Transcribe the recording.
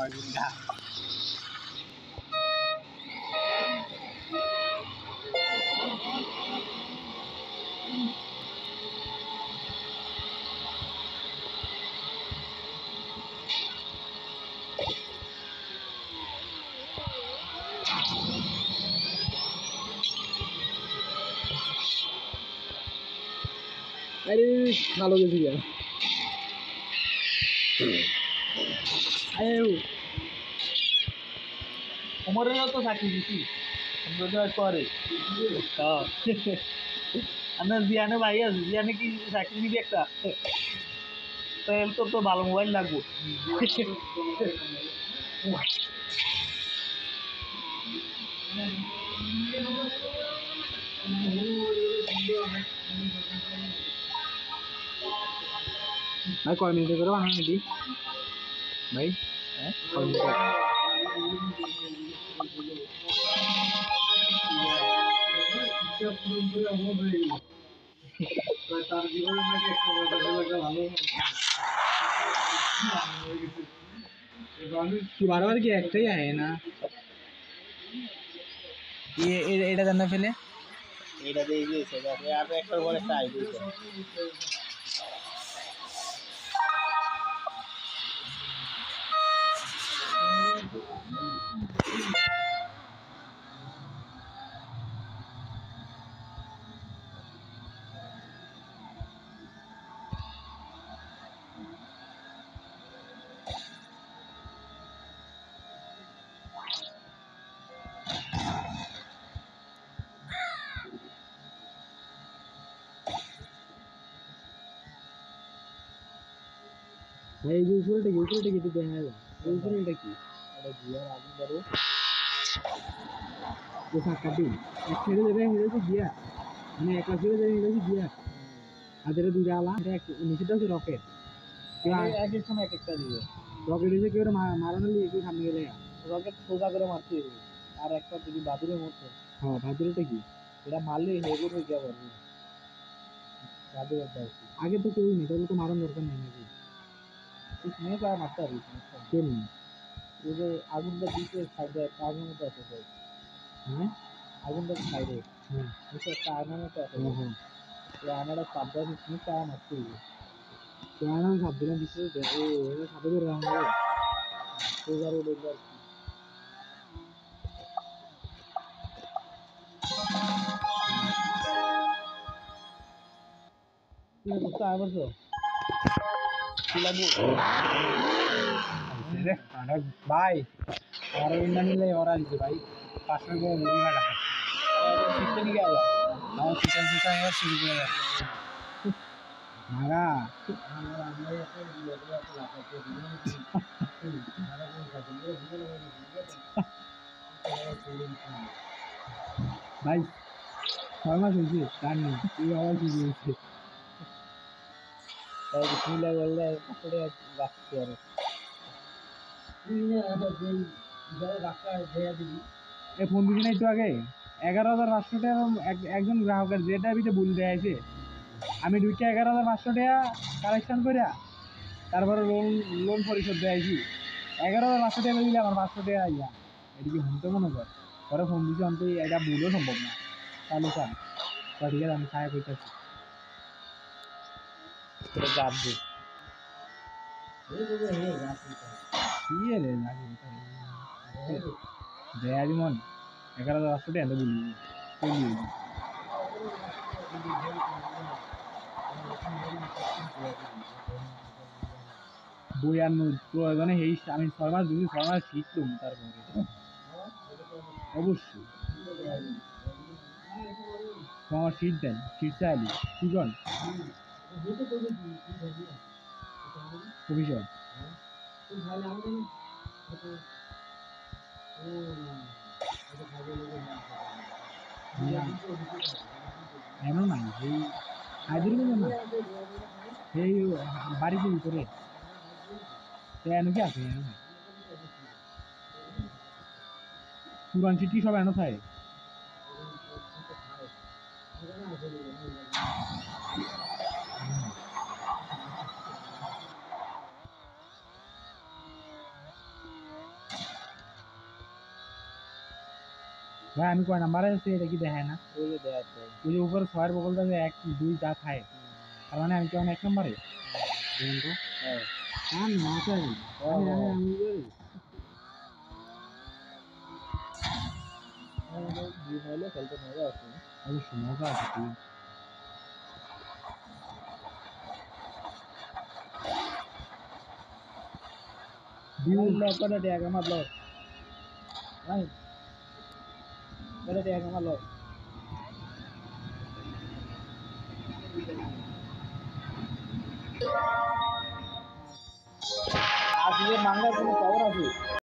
अरे ভালো গেছি গা আরে আমারও তো চাকরি দিছি আমরা করে হ্যাঁ আমরা জিয়ানে ভাই আছে জিয়ানে কি চাকরি দিবি একটা তাহলে তো ভালো মোবাইল লাগবে भाई कॉल मिलते करो आना नहीं भाई कॉल मिलते बार की एकटाई आए ना ये এটা জানা ফেলে এটা দিয়ে দিয়েছে দেখো আর একটার পরে চাই দিয়েছে भाई यूजुअल टिकट दे है यूजुअल टिकट এটা গিয়ার আগুন ধরো তো সাকাটি এক ছেড়ে দেবে হেরে গিয়া মানে এক পাশে দেবে হেরে গিয়া আর যেটা দুইটা আলা এটা নিচেটা হচ্ছে রকেট এক এক সময় এক একটা দিবে রকেট এসে কেউ মারানো নিয়ে একটু সামনে গেলে রকেট সোজা করে মারতে হবে আর একটা যদি বাদুরের মতো হ্যাঁ বাদুরটা কি এটা মারলে হেগুর হয়ে যাবে বাদুরের আগে তো কেউ নেই তাহলে তো মারার দরকার নেই নাকি इसमें क्या मारता है क्यों नहीं ये जो आगुन का बीच में साइड है आगुन में तो ऐसे है आगुन का साइड है इससे आगुन में तो ऐसे है तो हमारा साबधान इसमें क्या मारते हैं तो हमारा साबधान बीच में ये साबधान कर रहा हूँ तो ज़रा वो देखो ये कुत्ता है बस भाई और मिले और भाई 500 को मुड़ी में रखा सीखते नहीं गया और किचन सीखा है शुरू किया मारा भाई शर्मा सुनছি তার নেই এই আওয়াজ দিয়েছে তাই বিসমিল্লাহ বললে পড়ে রাখতে আর ফোন দিবি না একটু আগে 11,500 টাকা একজন গ্রাহকের যেটা ভিতরে ভুল দেয়া আছে আমি ঢুকে 11,500 টাকা কালেকশন করে তারপরে লোন পরিশোধ দেয়াছি 11,500 টাকা দিলে আমার 500 টাকা আইয়া এদিকে শুনতে মনে কর পরে ফোন দিচ্ছি অন্ত এটা ভুলও সম্ভব না তাহলে স্যার ঠিক আছে আমি খায়া করতেছি গাবো ইয়ে রে দেয়ালি মন 11,500 টাকা বলি বই আর প্রয়োজনে এই আমি 6 মাস দিয়েছি 6 মাস শিখলাম তারপরে অবশ্যই 6 মাস শীত দেন শীত চাইলি কি কন অভিষেক এমন নাই এই হায়দ্রিক না এই বাড়িতে ভিতরে এনে কি আছে পুরান চিঠি সব এনে থাকে ভাই আমি কয় নাম্বারে আছি এটা কি দেখায় না? ওই যে দেখাচ্ছে। ওই যে উপরে ছয়ের বগলটা যে 1 2 যা খায় তার মানে আমি কি এখন 1 নম্বরে? দেখুন তো। হ্যাঁ আমি মাথায় আমি ড্রিম হইলে খেলতে মজা আছে। অবশ্যই মজা আছে তুই কটা ট্যাগ আমার লস ভাই, কটা ট্যাগ আমার লস। আজকে মাঙ্গার কোনো খবর আছে?